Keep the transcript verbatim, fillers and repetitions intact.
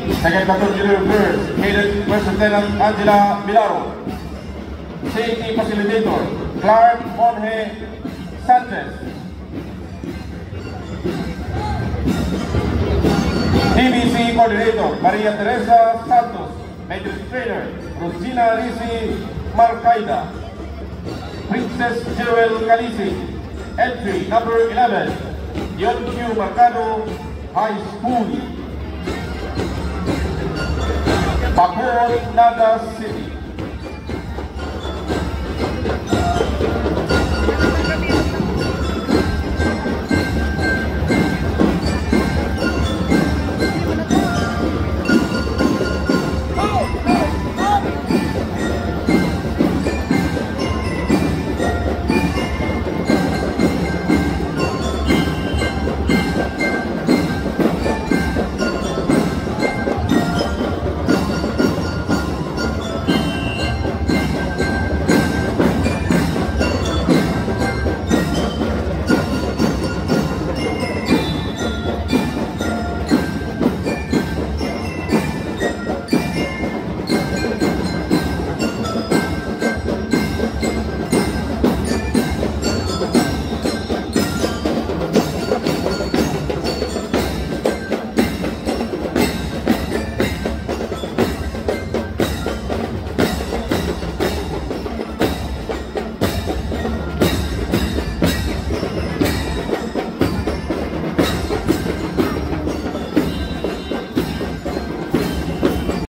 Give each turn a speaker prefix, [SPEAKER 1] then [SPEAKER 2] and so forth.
[SPEAKER 1] Second Platoon Junior First, headed First Lieutenant Angela Milaro. Safety Facilitator, Clark Monje Sanchez. D B C Coordinator, Maria Teresa Santos. Major Trainer, Rosina Risi Marcaida. Princess Jewel Calisi. Entry number eleven, Yon Q Mercado High School. Bacoor, Naga City.